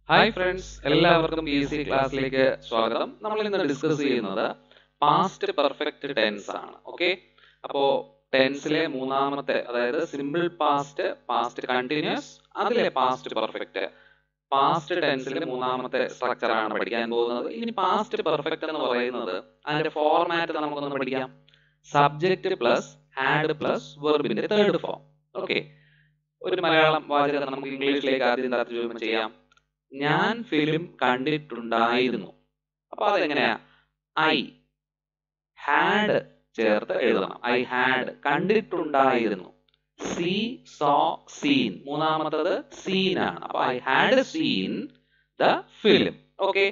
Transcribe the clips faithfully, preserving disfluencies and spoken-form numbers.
Hi friends, എല്ലാവർക്കും easy ക്ലാസ്സിലേക്ക് സ്വാഗതം. നമ്മൾ ഇന്ന് ഡിസ്കസ് ചെയ്യുന്നത് പാസ്റ്റ് പെർഫെക്റ്റ് ടെൻസ് ആണ്. ഓക്കെ, അപ്പോൾ ടെൻസിലെ മൂന്നാമത്തെ, അതായത് സിമ്പിൾ പാസ്റ്റ്, പാസ്റ്റ് കണ്ടിന്യൂസ്, അതിലെ പാസ്റ്റ് പെർഫെക്റ്റ്, പാസ്റ്റ് ടെൻസിലെ മൂന്നാമത്തെ സ്ട്രക്ചർ ആണ് പഠിക്കാൻ പോകുന്നത്. ഇനി പാസ്റ്റ് പെർഫെക്റ്റ് എന്ന് പറയുന്നത് അതിന്റെ ഫോർമാറ്റ് നമുക്കൊന്ന് പഠിക്കാം. സബ്ജക്റ്റ് പ്ലസ് ഹാഡ് പ്ലസ് വെർബിന്റെ തേർഡ് ഫോം. ഓക്കെ, ഒരു മലയാളം വാചകം നമുക്ക് ഇംഗ്ലീഷിലേക്ക് ആദ്യം തർജ്ജമ ചെയ്യാം. ഞാൻ ഫിലിം കണ്ടിട്ടുണ്ടായിരുന്നു. അപ്പൊ അതെങ്ങനെയാ? ഐ ഹാഡ് ചേർത്ത് എഴുതണം. ഐ ഹാഡ് കണ്ടിട്ടുണ്ടായിരുന്നു. സീ സോ സീൻ, മൂന്നാമത്തത് സീൻ ആണ്. അപ്പൊ I had seen the film. Okay,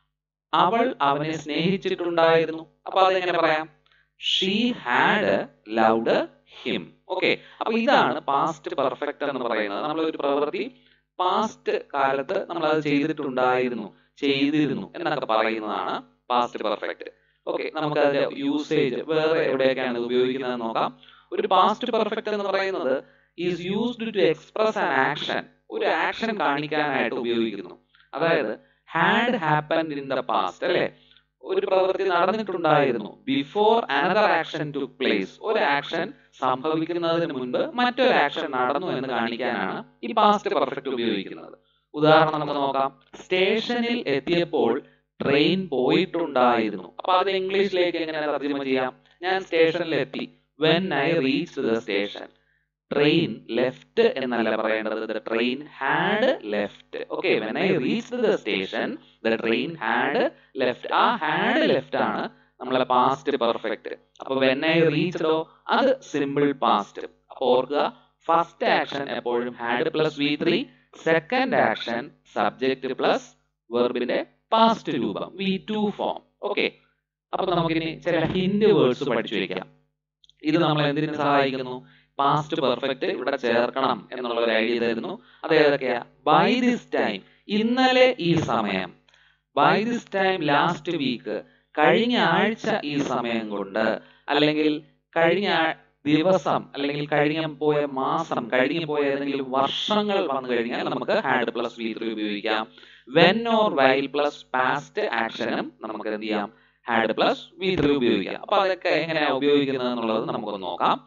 അവൾ അവനെ സ്നേഹിച്ചിട്ടുണ്ടായിരുന്നു. അപ്പൊ അതെങ്ങനെ പറയാം? She had loved him. Okay, അപ്പൊ ഇതാണ് പാസ്റ്റ് പെർഫെക്റ്റ് എന്ന് പറയുന്നത്. നമ്മളൊരു പ്രവൃത്തി പാസ്റ്റ് കാലത്ത് നമ്മൾ അത് ചെയ്തിട്ടുണ്ടായിരുന്നു, ചെയ്തിരുന്നു എന്നൊക്കെ പറയുന്നതാണ് പാസ്റ്റ് പെർഫെക്റ്റ്. ഓക്കെ, നമുക്ക് അതിന്റെ യൂസേജ് വേറെ എവിടെയൊക്കെയാണ് ഉപയോഗിക്കുന്നത് നോക്കാം. ഒരു പാസ്റ്റ് പെർഫെക്റ്റ് എന്ന് പറയുന്നത് is used to express an action, ഒരു ആക്ഷൻ കാണിക്കാനായിട്ട് ഉപയോഗിക്കുന്നു. അതായത് had happened in the past, അല്ലെ, ഒരു പ്രവൃത്തി നടന്നിട്ടുണ്ടായിരുന്നു. Before another action took place, ഒരു ആക്ഷൻ സംഭവിക്കുന്നതിന് മുൻപ് മറ്റൊരു ആക്ഷൻ നടന്നു എന്ന് കാണിക്കാനാണ് ഈ പാസ്റ്റ് പെർഫെക്റ്റ് ഉപയോഗിക്കുന്നത്. ഉദാഹരണം നമുക്ക് നോക്കാം. സ്റ്റേഷനിൽ എത്തിയപ്പോൾ ട്രെയിൻ പോയിട്ടുണ്ടായിരുന്നു. അപ്പൊ അത് ഇംഗ്ലീഷിലേക്ക് എങ്ങനെ തർജ്ജമ ചെയ്യാം? ഞാൻ സ്റ്റേഷനിൽ എത്തി. When I reached the station. Train left എന്നല്ല പറയേണ്ടത്, the train had left. Okay, when I reached the station the train had left. ആ ഹാഡ് ലെഫ്റ്റ് ആണ് നമ്മളെ പാസ്റ്റ് പെർഫെക്റ്റ്. അപ്പൊ വെൻ ഐ റീച്ച്ഡോ അത് സിമ്പിൾ പാസ്റ്റ്. അപ്പൊ ഓർക്കുക, ഫസ്റ്റ് ആക്ഷൻ എപ്പോഴും had plus V three, second action subject plus വെർബിന്റെ പാസ്റ്റ് രൂപം വി ടു ഫോം. ഓക്കെ, അപ്പൊ നമുക്കിനി ചില ഹിന്റ് വേർഡ്സ് പഠിച്ചു വെക്കാം. ഇത് നമ്മൾ എന്തിനു സഹായിക്കുന്നു? പാസ്റ്റ് പെർഫെക്റ്റ് ഇവിടെ ചേർക്കണം എന്നുള്ള ഒരു ഐഡിയ തരുന്നു. അത് ഏതൊക്കെയാ? ബൈ ദിസ് ടൈം, ഇന്നലെ ഈ സമയം. By this time last week, കഴിഞ്ഞ ആഴ്ച ഈ സമയം കൊണ്ട്. അല്ലെങ്കിൽ കഴിഞ്ഞ ദിവസം, അല്ലെങ്കിൽ കഴിഞ്ഞ പോയ മാസം, കഴിഞ്ഞു പോയ ഏതെങ്കിലും വർഷങ്ങൾ വന്നു കഴിഞ്ഞാൽ നമുക്ക് ഹാഡ് പ്ലസ് വി ത്രീ ഉപയോഗിക്കാം. When or while plus past ആക്ഷനും നമുക്ക് എന്ത് ചെയ്യാം? ഹാഡ് പ്ലസ് വി ത്രീ ഉപയോഗിക്കാം. അപ്പൊ അതൊക്കെ എങ്ങനെയാ ഉപയോഗിക്കുന്നത് എന്നുള്ളത് നമുക്കൊന്ന് നോക്കാം.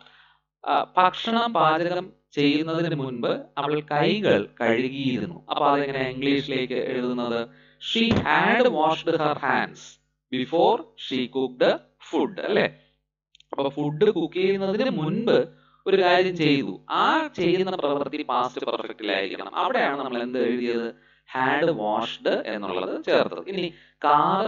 ഭക്ഷണം പാചകം ചെയ്യുന്നതിന് മുൻപ് അവൾ കൈകൾ കഴുകിയിരുന്നു. അപ്പൊ അതെങ്ങനെ ഇംഗ്ലീഷിലേക്ക് എഴുതുന്നത്? She had washed her hands before she cooked food, അല്ലെ? അപ്പൊ ഫുഡ് കുക്ക് ചെയ്യുന്നതിന് മുൻപ് ഒരു കാര്യം ചെയ്തു. ആ ചെയ്യുന്ന പ്രവൃത്തി പാസ്റ്റ് പെർഫെക്റ്റിലായിരിക്കണം. അവിടെയാണ് നമ്മൾ എന്ത് എഴുതിയത്? ഹാഡ് വാഷ്ഡ് എന്നുള്ളത് ചേർത്തത്. ഇനി കാർ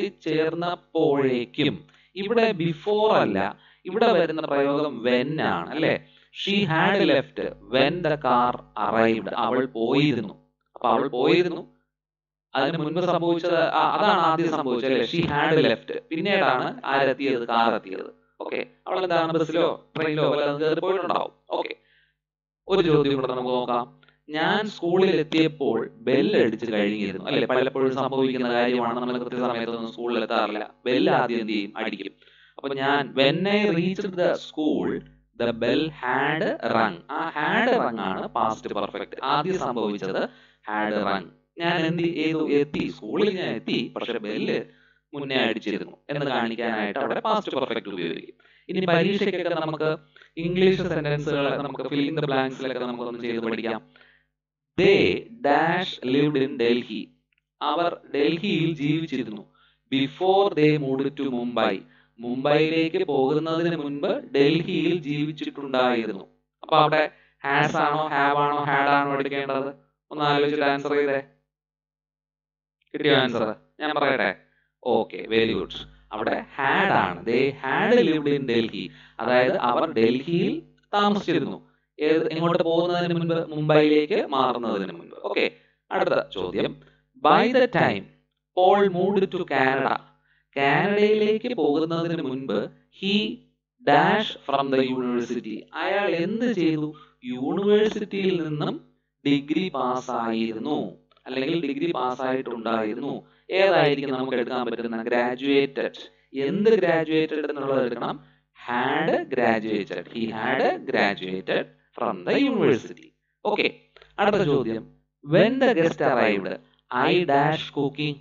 എത്തിച്ചേർന്നപ്പോഴേക്കും, ഇവിടെ ബിഫോർ അല്ല, ഇവിടെ വരുന്ന പ്രയോഗം വെൻ ആണ്, അല്ലെ? She had left when the car arrived. അവൾ പോയിരുന്നു. അപ്പൊ അവൾ പോയിരുന്നു, അതിന് മുൻപ് സംഭവിച്ചത് അതാണ് ആദ്യം സംഭവിച്ചത്, അല്ലെ? She had left. പിന്നീടാണ് ആരെത്തിയത്? കാർ എത്തിയത്. ഓക്കെ, അവൾ എന്താണ് ബസ്സിലോ ട്രെയിനിലോ വല്ലതും കയറി പോയിട്ടുണ്ടാവും. ഓക്കെ, ഒരു ചോദ്യം കൂടെ നമുക്ക് നോക്കാം. ഞാൻ സ്കൂളിൽ എത്തിയപ്പോൾ ബെല്ല് അടിച്ച് കഴിഞ്ഞിരുന്നു, അല്ലെ? പലപ്പോഴും സംഭവിക്കുന്ന കാര്യമാണ്. നമ്മൾ കൃത്യസമയത്തൊന്നും സ്കൂളിൽ എത്താറില്ല. ബെല്ല് ആദ്യം എന്ത് ചെയ്യും? അടിക്കും. അപ്പൊ ഞാൻ when I reached the school the bell had rung. ആ ഹാഡ് റങ് ആണ് പാസ്റ്റ് പെർഫെക്റ്റ്. ആദ്യം സംഭവിച്ചത് ഹാഡ് റങ്. ഞാൻ എന്ത് ചെയ്തു? എത്തി, സ്കൂളിൽ ഞാൻ എത്തി, പക്ഷെ ബെല്ല് മുന്നേ അടിച്ചിരുന്നു എന്ന് കാണിക്കാനായിട്ട് അവിടെ പാസ്റ്റ് പെർഫെക്റ്റ് ഉപയോഗിക്കും. ഇനി പരീക്ഷയ്ക്കൊക്കെ നമുക്ക് ഇംഗ്ലീഷ് സെന്റൻസുകൾ നമുക്ക് ഫിൽ ഇൻ ദ ബ്ലാങ്ക്സിലൊക്കെ നമുക്കൊന്ന് ചെയ്ത് പഠിക്കാം. They dash lived in Delhi. അവർ ഡൽഹിയിൽ ജീവിച്ചിരുന്നു. Before they moved to Mumbai. മുംബൈയിലേക്ക് പോകുന്നതിന് മുൻപ് ഡൽഹിയിൽ ജീവിച്ചിട്ടുണ്ടായിരുന്നു. അപ്പൊ അവിടെ ഹാസ് ആണോ ഹാവ് ആണോ ഹാഡ് ആണോ എടുക്കേണ്ടത്? ഒന്ന് ആലോചിച്ചിട്ട് ആൻസർ ചെയ്തേ. കിട്ടിയോ ആൻസർ? ഞാൻ പറയട്ടെ? Okay, very good. അവിടെ ഹാഡ് ആണ്. They had lived in Delhi, അതായത് അവർ ഡൽഹിയിൽ താമസിച്ചിരുന്നു. ഏത് എങ്ങോട്ട് പോകുന്നതിന് മുൻപ്? മുംബൈയിലേക്ക് മാറുന്നതിന് മുൻപ്. ഓക്കെ, അടുത്ത ചോദ്യം. By the time Paul moved to Canada. കാനഡയിലേക്ക് പോകുന്നതിന് മുൻപ് he dash from the university. അയാൾ എന്ത് ചെയ്തു? യൂണിവേഴ്സിറ്റിയിൽ നിന്നും ഡിഗ്രി പാസ്സായിരുന്നു, അല്ലെങ്കിൽ ഡിഗ്രി പാസ്സായിട്ടുണ്ടായിരുന്നു. ഏതായിരിക്കും നമുക്ക് എടുക്കാൻ പറ്റുന്ന? ഗ്രാജുവേറ്റഡ്. എന്ത് ഗ്രാജുവേറ്റഡ് എന്നുള്ളത് എടുക്കണം? Had graduated. He had graduated from the university. Okay, അടുത്ത ചോദ്യം. When the guest arrived, I dash cooking.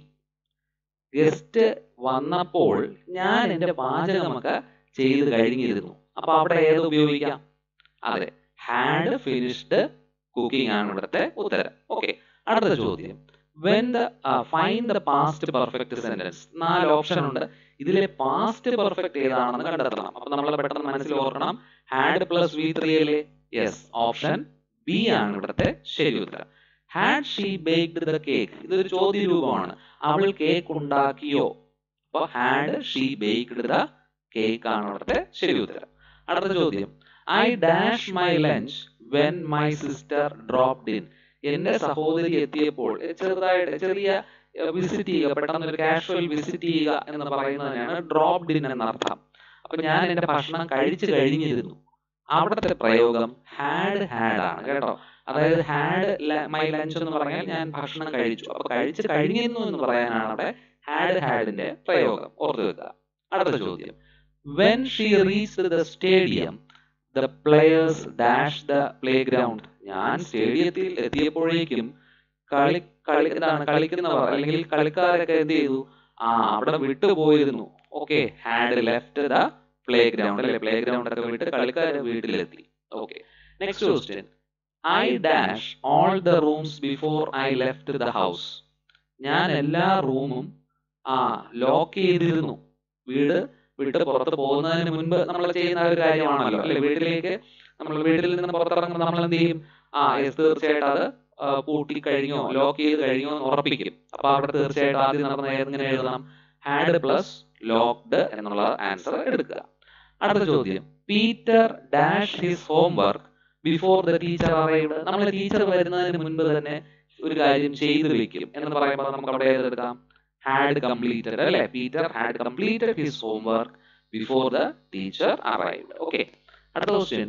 Guest വന്നപ്പോൾ ഞാൻ എൻ്റെ പാചകമൊക്കെ ചെയ്ത് കഴിഞ്ഞിരുന്നു. അപ്പൊ അവിടെ ഏത് ഉപയോഗിക്കാം? അതെ, ഹാഡ് ഫിനിഷ്ഡ് കുക്കിംഗ് ആണ് ഇവിടുത്തെ ഉത്തരം. ഓക്കെ, അടുത്ത ചോദ്യം. When the find the past perfect sentence. നാല് ഓപ്ഷൻ ഉണ്ട്. ഇതിലെ പാസ്റ്റ് പെർഫെക്റ്റ് ഏതാണെന്ന് കണ്ടെത്തണം. അപ്പൊ നമ്മൾ പെട്ടെന്ന് മനസ്സിൽ ഓർക്കണം, ഹാഡ് പ്ലസ് വി ത്രീ അല്ലേ? യെസ്, ഓപ്ഷൻ ബി ആണ് ഇവിടുത്തെ ശരി ഉത്തരം. Had she baked the cake. ഇതൊരു ചോദ്യ രൂപമാണ്. അവൾ കേക്ക് ഉണ്ടാക്കിയോ? അപ്പൊ had she baked the cake ആണ് ഇവിടുത്തെ ശരി ഉത്തരം. അടുത്ത ചോദ്യം. I dash my lunch when my sister dropped in. എന്റെ സഹോദരി എത്തിയപ്പോൾ ചെറുതായിട്ട് ചെറിയ വിസിറ്റ് ചെയ്യുക, പെട്ടെന്ന് ഒരു കാഷ്വൽ വിസിറ്റ് ചെയ്യുക എന്ന് പറയുന്നതിനാണ് ഡ്രോപ്ഡ് ഇൻ എന്നർത്ഥം. അപ്പൊ ഞാൻ എന്റെ ഭക്ഷണം കഴിച്ചു കഴിഞ്ഞിരുന്നു. അവിടുത്തെ പ്രയോഗം ഹാഡ് ഹാഡ് ആണ് കേട്ടോ. അതായത് ഹാഡ് മൈ ലഞ്ച് എന്ന് പറഞ്ഞാൽ ഞാൻ ഭക്ഷണം കഴിച്ചു. അപ്പൊ കഴിച്ചു കഴിഞ്ഞിരുന്നു എന്ന് പറയാനാണ് അവിടെ ഹാഡ് ഹാഡിന്റെ പ്രയോഗം. ഓർത്തു വെക്കുക. അടുത്ത ചോദ്യം. When she reached the stadium the players dash the play ground. ഞാൻ സ്റ്റേഡിയത്തിൽ എത്തിയപ്പോഴേക്കും കളി കളി എന്താണ് കളിക്കുന്നവർ അല്ലെങ്കിൽ കളിക്കാരൊക്കെ എന്ത് ചെയ്തു? ആ അവിടെ വിട്ടുപോയിരുന്നു. Okay, had left the play ground അല്ലെ? പ്ലേ ഗ്രൗണ്ട് ഒക്കെ വിട്ട് കളിക്കാർ വീട്ടിലെത്തി. Okay, next question. I dash all the rooms before I left the house. ഞാൻ എല്ലാ റൂമും ആ ലോക്ക് ചെയ്തിരുന്നു. വീട് വിട്ട് പുറത്ത് പോകുന്നതിന് മുൻപ് നമ്മൾ ചെയ്യുന്ന ഒരു കാര്യമാണല്ലോ അല്ലെ? വീട്ടിലേക്ക് നമ്മൾ വീട്ടിൽ നിന്ന് പുറത്തിറങ്ങുമ്പോൾ നമ്മൾ എന്ത് ചെയ്യും? ആ യെസ്, തീർച്ചയായിട്ടും അത് പൂട്ടി കഴിഞ്ഞോ ലോക്ക് ചെയ്ത് കഴിഞ്ഞോ എന്ന് ഉറപ്പിക്കും. അപ്പൊ അവിടെ തീർച്ചയായിട്ടും ആദ്യം നടന്ന എങ്ങനെ എഴുതണം? ഹാഡ് പ്ലസ് ലോക്ക്ഡ് എന്നുള്ള ആൻസർ എടുക്കുക. അടുത്ത ചോദ്യം. Peter dash his homework before the teacher arrived. നമ്മൾ ടീച്ചർ വരുന്നതിന് മുൻപ് തന്നെ ഒരു കാര്യം ചെയ്തു വെക്കും എന്ന് പറയുമ്പോൾ നമുക്ക് അവിടെ ഏതെടുക്കാം? ഹാഡ് കംപ്ലീറ്റഡ് അല്ലെ? Peter had completed his homework before the teacher arrived. Okay, അടുത്ത question.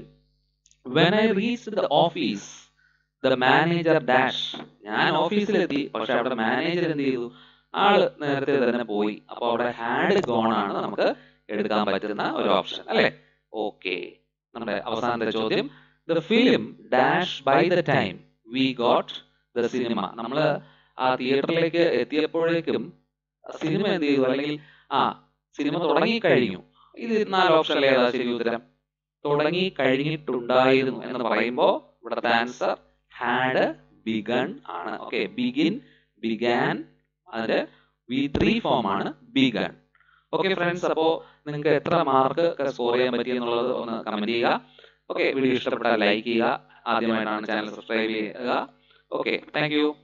When I reached the office the manager dash. ഞാൻ ഓഫീസിലെത്തി, പക്ഷെ അവിടെ മാനേജർ എന്ത് ചെയ്തു? ആള് നേരത്തെ തന്നെ പോയി. അപ്പൊ അവിടെ ഹാഡ് ഗോൺ ആണ് നമുക്ക് എടുക്കാൻ പറ്റുന്ന ഒരു ഓപ്ഷൻ അല്ലെ? ഓക്കെ, നമ്മുടെ അവസാനത്തെ ചോദ്യം. The film dash by the time we got the cinema. നമ്മള് ആ തിയേറ്ററിലേക്ക് എത്തിയപ്പോഴേക്കും സിനിമ എന്ത് ചെയ്തു? അല്ലെങ്കിൽ ആ സിനിമ തുടങ്ങി കഴിഞ്ഞു. ഇത് നാല് ഓപ്ഷൻ ഏതാ ശരി ഉത്തരം? തുടങ്ങി കഴിഞ്ഞിട്ടുണ്ടായിരുന്നു എന്ന് പറയുമ്പോൾ ഇവിടുത്തെ ആൻസർ ഹാഡ് ബിഗൺ ആണ്. ഓക്കെ, ബിഗിൻ, ബിഗാൻ, അതിന്റെ വി ത്രീ ഫോം ആണ് ബിഗൺ. ഓക്കെ ഫ്രണ്ട്സ്, അപ്പോ നിങ്ങൾക്ക് എത്ര മാർക്ക് സ്കോർ ചെയ്യാൻ പറ്റി എന്നുള്ളത് ഒന്ന് കമന്റ് ചെയ്യുക. ഓക്കെ, വീഡിയോ ഇഷ്ടപ്പെട്ടാൽ ലൈക്ക് ചെയ്യുക. ആദ്യമായിട്ടാണ് ചാനൽ സബ്സ്ക്രൈബ് ചെയ്യുക. Okay, thank U.